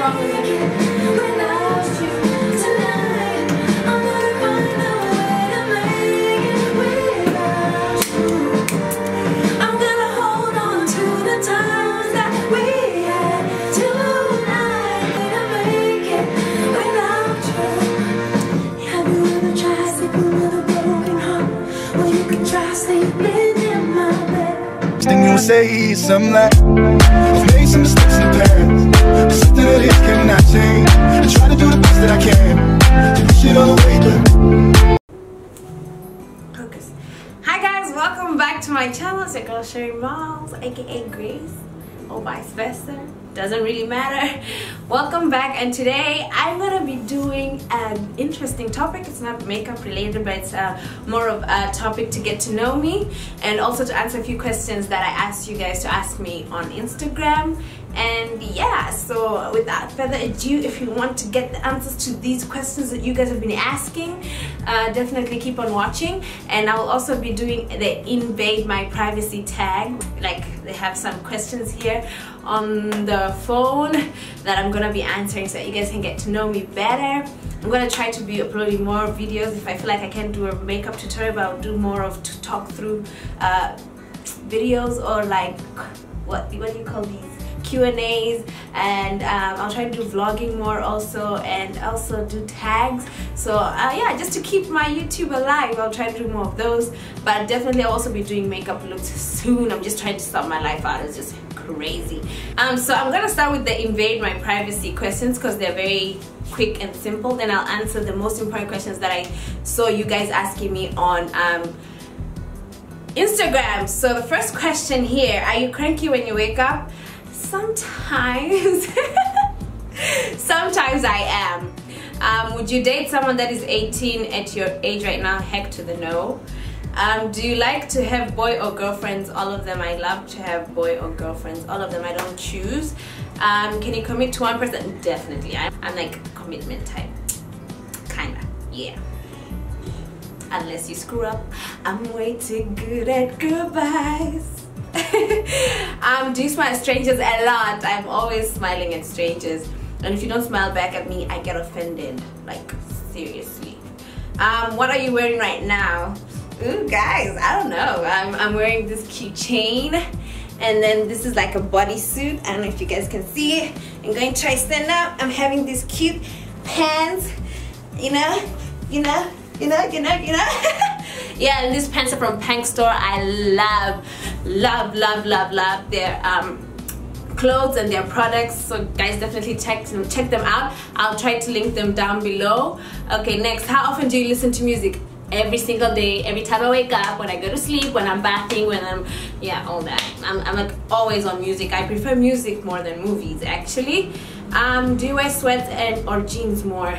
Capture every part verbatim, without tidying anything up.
wrong with it? Without you tonight, I'm gonna find a way to make it without you. I'm gonna hold on to the times that we had tonight to make it without you. Have you ever tried sleeping with a broken heart? Well, you could try sleeping in my bed. Then you say something like, I've made some mistakes in the past, but something that is cannot change. I try to do the best that I can to push it all away, but focus. Hi guys, welcome back to my channel. It's your girl Sherry Miles, aka Grace, or vice versa. Doesn't really matter. Welcome back, and today I'm gonna be doing an interesting topic. It's not makeup related, but it's uh, more of a topic to get to know me, and also to answer a few questions that I asked you guys to ask me on Instagram. And yeah, so without further ado, if you want to get the answers to these questions that you guys have been asking, uh, definitely keep on watching. And I will also be doing the invade my privacy tag. Like, they have some questions here on the phone that I'm gonna be answering so that you guys can get to know me better. I'm gonna try to be uploading more videos. If I feel like I can't do a makeup tutorial, but I'll do more of to talk through uh, videos, or like, what, what do you call these? Q and A's, and um, I'll try to do vlogging more also, and also do tags. So uh, yeah, just to keep my YouTube alive, I'll try to do more of those. But definitely I'll also be doing makeup looks soon. I'm just trying to sort my life out. It's just crazy. Um, so I'm gonna start with the invade my privacy questions because they're very quick and simple. Then I'll answer the most important questions that I saw you guys asking me on um, Instagram. So the first question here: are you cranky when you wake up? Sometimes. Sometimes I am. Um, would you date someone that is eighteen at your age right now? Heck to the no. Um, do you like to have boy or girlfriends? All of them. I love to have boy or girlfriends. All of them. I don't choose. Um, can you commit to one person? Definitely. I'm, I'm like a commitment type. Kinda. Yeah. Unless you screw up. I'm way too good at goodbyes. um, do you smile at strangers? A lot. I'm always smiling at strangers, and if you don't smile back at me, I get offended. Like, seriously. Um, what are you wearing right now? Ooh, guys, I don't know. I'm, I'm wearing this cute chain, and then this is like a bodysuit. I don't know if you guys can see it. I'm going to try stand up. I'm having these cute pants, you know, you know, you know, you know, you know. Yeah, and these pants are from Pank Store. I love, love, love, love, love their um, clothes and their products. So guys, definitely check them, check them out. I'll try to link them down below. Okay, next, how often do you listen to music? Every single day, every time I wake up, when I go to sleep, when I'm bathing, when I'm, yeah, all that. I'm, I'm like always on music. I prefer music more than movies, actually. Um, do you wear sweats and or jeans more?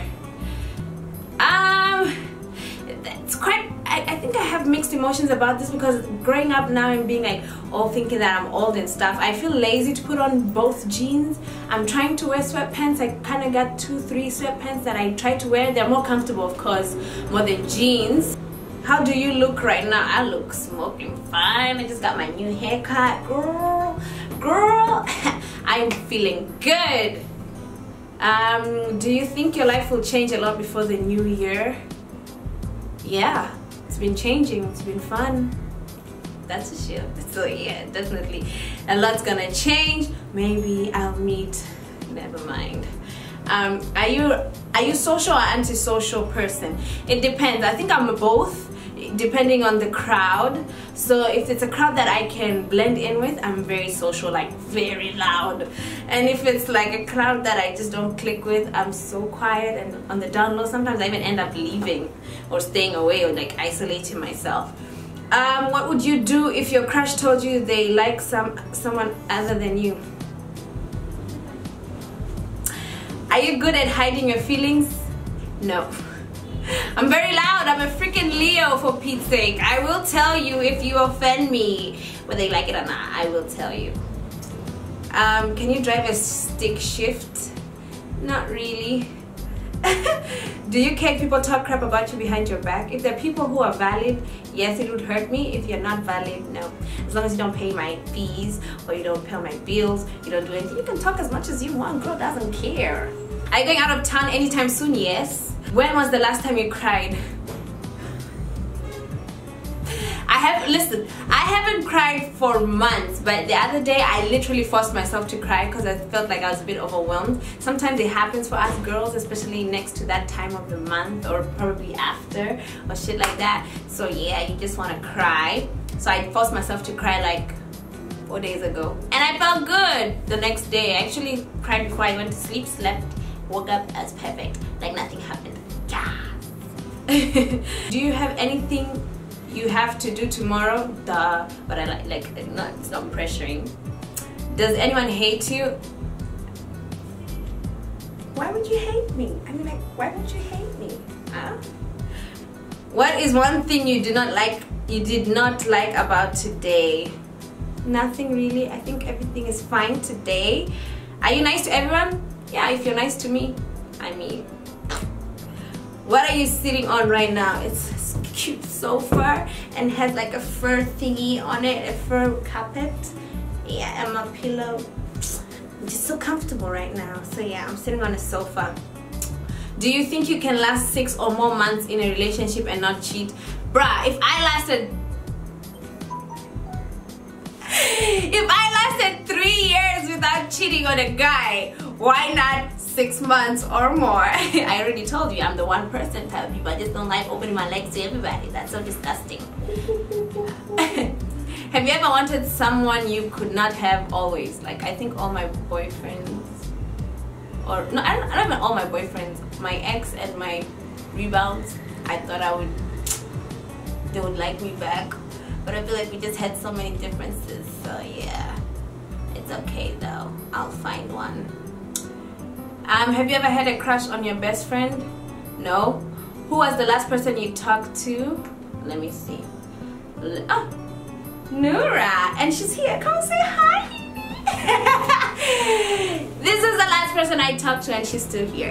Um, it's quite, I, I think I have mixed emotions about this, because growing up now and being like, oh, thinking that I'm old and stuff, I feel lazy to put on both jeans. I'm trying to wear sweatpants. I kind of got two, three sweatpants that I try to wear. They're more comfortable, of course, more than jeans. How do you look right now? I look smoking fine. I just got my new haircut. Girl, girl, I'm feeling good. Um, do you think your life will change a lot before the new year? Yeah, it's been changing. It's been fun. That's a shit. So yeah, definitely a lot's gonna change. Maybe I'll meet, never mind. Um, are you are you social or antisocial person? It depends. I think I'm both, depending on the crowd. So if it's a crowd that I can blend in with, I'm very social, like very loud. And if it's like a crowd that I just don't click with, I'm so quiet and on the down low. Sometimes I even end up leaving or staying away or like isolating myself. Um, what would you do if your crush told you they like some someone other than you? Are you good at hiding your feelings? No. I'm very loud. I'm a freaking Leo, for Pete's sake. I will tell you if you offend me, whether you like it or not. I will tell you. Um, can you drive a stick shift? Not really. Do Do you care if people talk crap about you behind your back? If they're people who are valid, yes, it would hurt me. If you're not valid, no. As long as you don't pay my fees or you don't pay my bills, you don't do anything, you can talk as much as you want. Girl doesn't care. Are you going out of town anytime soon? Yes. When was the last time you cried? I have, listen, I haven't cried for months, but the other day I literally forced myself to cry because I felt like I was a bit overwhelmed. Sometimes it happens for us girls, especially next to that time of the month or probably after or shit like that. So yeah, you just want to cry. So I forced myself to cry like four days ago. And I felt good the next day. I actually cried before I went to sleep, slept, woke up as perfect, like nothing happened. Yeah. Do you have anything you have to do tomorrow? Duh. But I like, like not, it's not pressuring. Does anyone hate you? Why would you hate me? I mean, like, why would you hate me? Huh? What is one thing you do not like, you did not like about today? Nothing really. I think everything is fine today. Are you nice to everyone? Yeah, if you're nice to me, I mean. What are you sitting on right now? It's a cute sofa and has like a fur thingy on it, a fur carpet. Yeah, and my pillow. I'm just so comfortable right now. So yeah, I'm sitting on a sofa. Do you think you can last six or more months in a relationship and not cheat? Bruh, if I lasted if I lasted three years without cheating on a guy, why not six months or more? I already told you I'm the one person type of people. I just don't like opening my legs to everybody. That's so disgusting. Have you ever wanted someone you could not have always? Like, I think all my boyfriends, or no, I don't, I don't even all my boyfriends, my ex and my rebounds, I thought I would, they would like me back. But I feel like we just had so many differences. So yeah, it's okay though. I'll find one. Um, have you ever had a crush on your best friend? No. Who was the last person you talked to? Let me see. Oh, Nura, and she's here. Come say hi. This is the last person I talked to, and she's still here.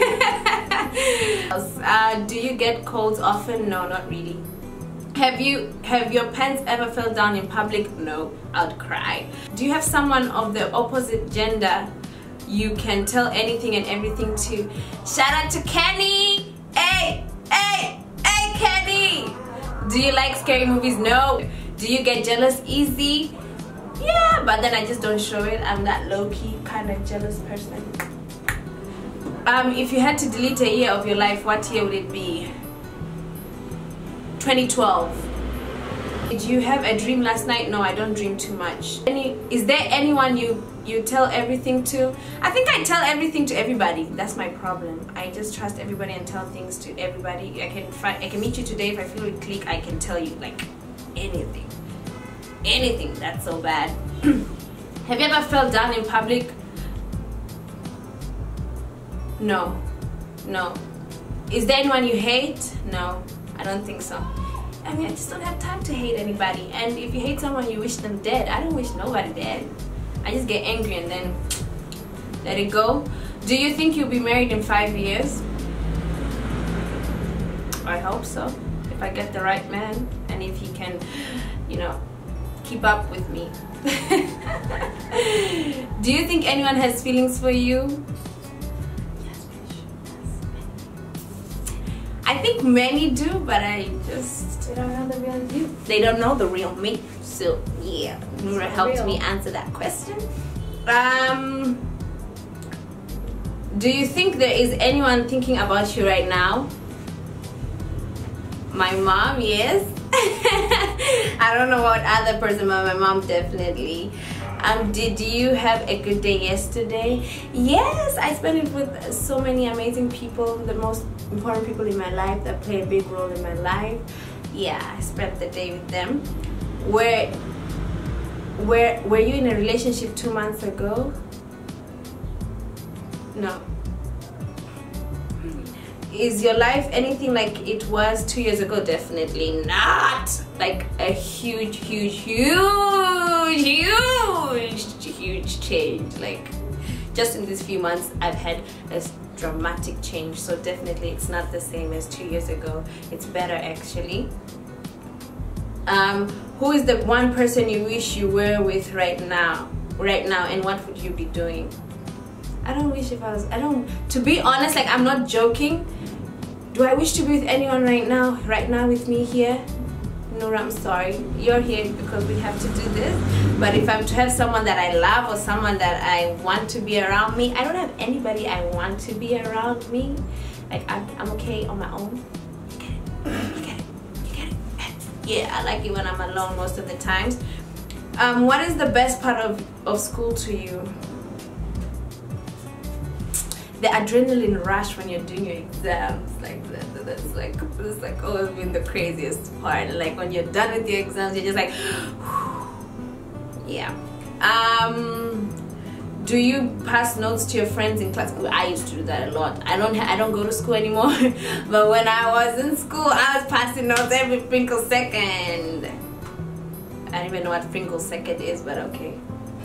uh, do you get colds often? No, not really. Have you have your pants ever fell down in public? No, I'd cry. Do you have someone of the opposite gender you can tell anything and everything to? Shout out to Kenny! Hey, hey, hey, Kenny! Do you like scary movies? No. Do you get jealous easy? Yeah, but then I just don't show it. I'm that low-key kind of jealous person. Um, if you had to delete a year of your life, what year would it be? twenty twelve. Did you have a dream last night? No, I don't dream too much. Any, is there anyone you you tell everything to? I think I tell everything to everybody. That's my problem. I just trust everybody and tell things to everybody. I can find, I can meet you today. If I feel it click, I can tell you like anything, anything. That's so bad. Have you ever fell down in public? No, no. Is there anyone you hate? No, I don't think so. I mean, I just don't have time to hate anybody. And if you hate someone, you wish them dead. I don't wish nobody dead. I just get angry and then let it go. Do you think you'll be married in five years? I hope so. If I get the right man and if he can, you know, keep up with me. Do you think anyone has feelings for you? I think many do, but I just, they don't know the real you. They don't know the real me. So yeah, Nura helped real. me answer that question. Um, do you think there is anyone thinking about you right now? My mom, yes. I don't know what other person, but my mom definitely. Um, did you have a good day yesterday? Yes, I spent it with so many amazing people, the most important people in my life that play a big role in my life. Yeah, I spent the day with them. Where, where, were you in a relationship two months ago? No. Is your life anything like it was two years ago? Definitely not. Like a huge, huge, huge, huge, huge change. Like just in these few months I've had a dramatic change. So definitely it's not the same as two years ago. It's better actually. Um, who is the one person you wish you were with right now? Right now, and what would you be doing? I don't wish if I was. I don't. To be honest, like I'm not joking. Do I wish to be with anyone right now? Right now with me here? No, I'm sorry. You're here because we have to do this. But if I'm to have someone that I love or someone that I want to be around me, I don't have anybody I want to be around me. Like I'm, I'm okay on my own. You get it? You get it? You get it? Yeah, I like it when I'm alone most of the times. Um, what is the best part of, of school to you? The adrenaline rush when you're doing your exams, like that, that's like that's like always been the craziest part. Like when you're done with your exams, you're just like, yeah. Um, do you pass notes to your friends in class? I used to do that a lot. I don't I don't go to school anymore, but when I was in school, I was passing notes every sprinkle second. I don't even know what sprinkle second is, but okay.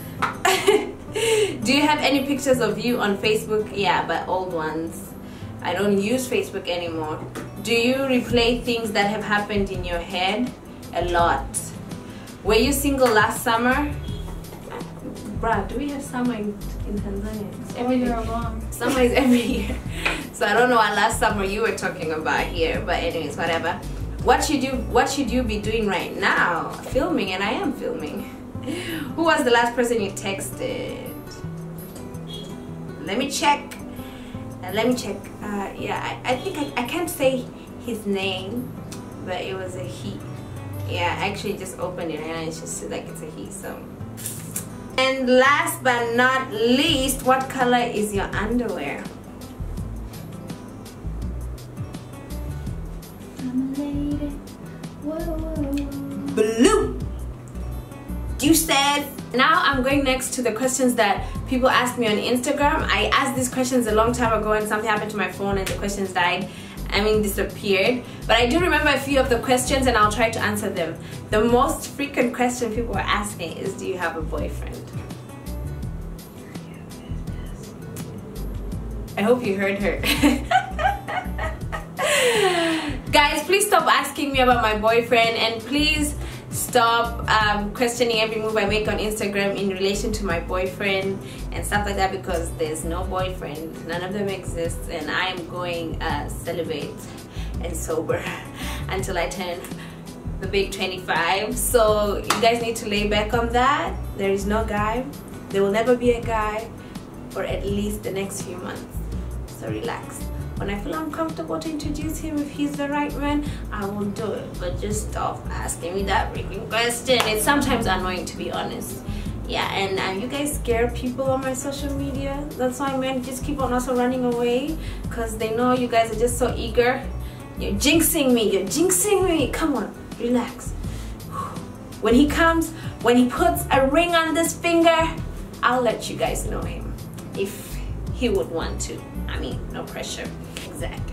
Do you have any pictures of you on Facebook? Yeah, but old ones. I don't use Facebook anymore. Do you replay things that have happened in your head? A lot. Were you single last summer? Bruh, do we have summer in, in Tanzania? It's All year long. Summer is every year. So I don't know what last summer you were talking about here, but anyways, whatever. What should you what should you be doing right now? Filming, and I am filming. Who was the last person you texted? Let me check. Uh, let me check. Uh, yeah, I, I think I, I can't say his name, but it was a he. Yeah, I actually just opened it and it's just like it's a he. So. And last but not least, what color is your underwear? I'm a lady. Whoa, whoa, whoa. Blue. You said. Now I'm going next to the questions that people ask me on Instagram. I asked these questions a long time ago and something happened to my phone and the questions died. I mean disappeared. But I do remember a few of the questions and I'll try to answer them. The most frequent question people are asking is, do you have a boyfriend? I hope you heard her. Guys, please stop asking me about my boyfriend, and please stop um, questioning every move I make on Instagram in relation to my boyfriend and stuff like that, because there's no boyfriend. None of them exist, and I am going uh, celibate and sober until I turn the big twenty-five. So you guys need to lay back on that. There is no guy. There will never be a guy for at least the next few months. So relax. When I feel uncomfortable to introduce him, if he's the right man, I will do it. But just stop asking me that freaking question. It's sometimes annoying, to be honest. Yeah, and uh, you guys scare people on my social media. That's why men just keep on also running away, because they know you guys are just so eager. You're jinxing me. You're jinxing me. Come on, relax. When he comes, when he puts a ring on this finger, I'll let you guys know him if he would want to. I mean, no pressure. Exactly.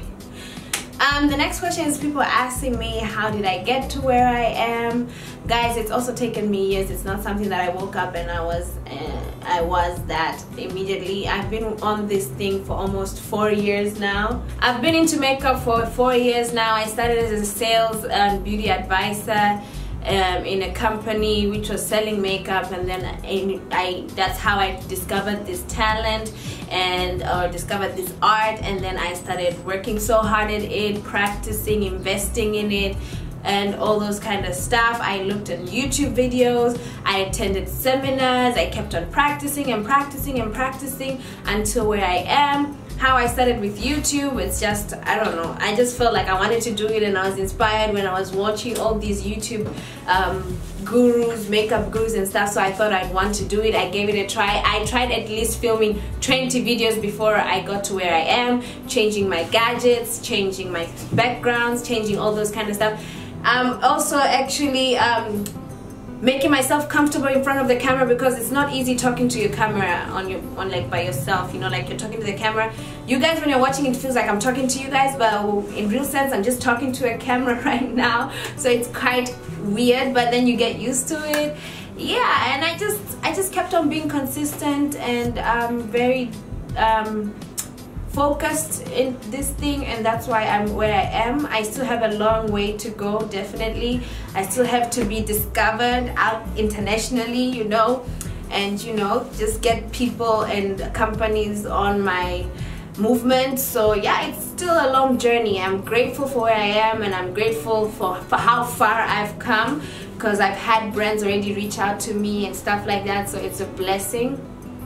Um, the next question is people asking me, how did I get to where I am? Guys, it's also taken me years. It's not something that I woke up and I was uh, I was that immediately. I've been on this thing for almost four years now. I've been into makeup for four years now. I started as a sales and beauty advisor um, in a company which was selling makeup, and then I, I that's how I discovered this talent and uh, discovered this art, and then I started working so hard at it, practicing, investing in it, and all those kind of stuff. I looked at YouTube videos, I attended seminars, I kept on practicing and practicing and practicing until where I am. How I started with YouTube, it's just, I don't know, I just felt like I wanted to do it, and I was inspired when I was watching all these YouTube um, gurus, makeup gurus and stuff, so I thought I'd want to do it. I gave it a try. I tried at least filming twenty videos before I got to where I am, changing my gadgets, changing my backgrounds, changing all those kind of stuff. Um, also actually um, making myself comfortable in front of the camera, because it's not easy talking to your camera on your on like by yourself, you know, like you're talking to the camera. You guys, when you're watching, it feels like I'm talking to you guys, but in real sense I'm just talking to a camera right now, so it's quite weird, but then you get used to it. yeah, and I just I just kept on being consistent and um, very um, focused in this thing, and that's why I'm where I am. I still have a long way to go, definitely. I still have to be discovered out internationally, you know, and you know, just get people and companies on my movement. So yeah, it's still a long journey. I'm grateful for where I am, and I'm grateful for, for how far I've come, because I've had brands already reach out to me and stuff like that, so it's a blessing.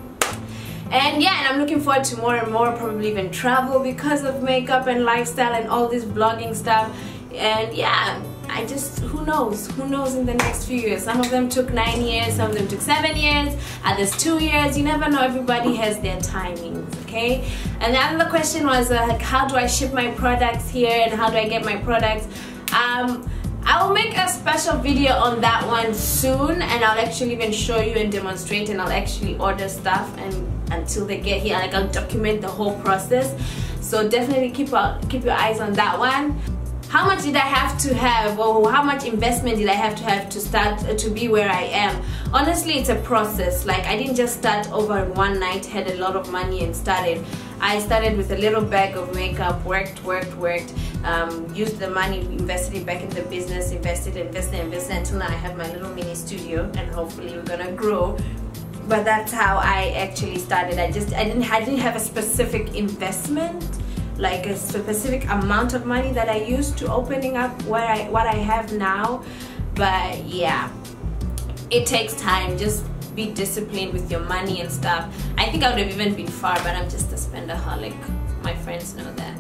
And yeah, and I'm looking forward to more and more, probably even travel because of makeup and lifestyle and all this blogging stuff. And yeah, I just, who knows, who knows in the next few years. Some of them took nine years, some of them took seven years, others two years. You never know, everybody has their timings, okay? And the other question was uh, like, how do I ship my products here and how do I get my products? Um, I'll make a special video on that one soon, and I'll actually even show you and demonstrate, and I'll actually order stuff and until they get here, like I'll document the whole process. So definitely keep out, keep your eyes on that one. How much did I have to have, or how much investment did I have to have to start uh, to be where I am? Honestly, it's a process. Like, I didn't just start over in one night, had a lot of money and started. I started with a little bag of makeup, worked, worked, worked, um, used the money, invested it back in the business, invested, invested, invested, until now I have my little mini studio, and hopefully we're gonna grow. But that's how I actually started. I just, I didn't, I didn't have a specific investment, like a specific amount of money that I used to opening up what I, what I have now. But yeah, it takes time. Just be disciplined with your money and stuff. I think I would have even been far, but I'm just a spendaholic. My friends know that.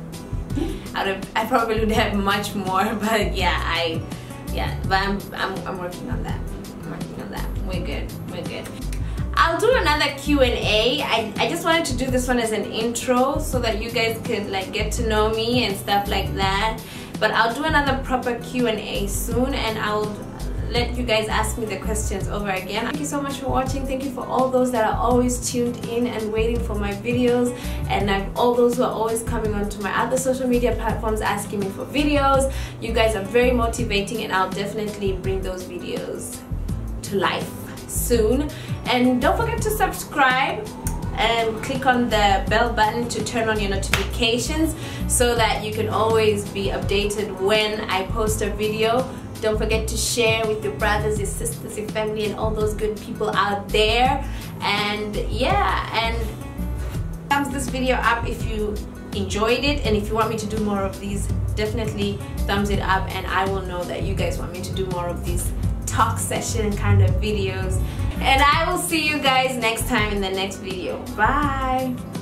I would have, I probably would have much more, but yeah, I, yeah, but I'm, I'm, I'm working on that. I'm working on that. We're good. We're good. I'll do another Q and A. I, I just wanted to do this one as an intro so that you guys could like get to know me and stuff like that. But I'll do another proper Q and A soon, and I'll let you guys ask me the questions over again. Thank you so much for watching. Thank you for all those that are always tuned in and waiting for my videos, and I've, all those who are always coming onto my other social media platforms asking me for videos. You guys are very motivating, and I'll definitely bring those videos to life soon. And don't forget to subscribe and click on the bell button to turn on your notifications so that you can always be updated when I post a video. Don't forget to share with your brothers, your sisters, your family, and all those good people out there. And yeah, and thumbs this video up if you enjoyed it, and if you want me to do more of these, definitely thumbs it up, and I will know that you guys want me to do more of these talk session kind of videos. And I will see you guys next time in the next video. Bye.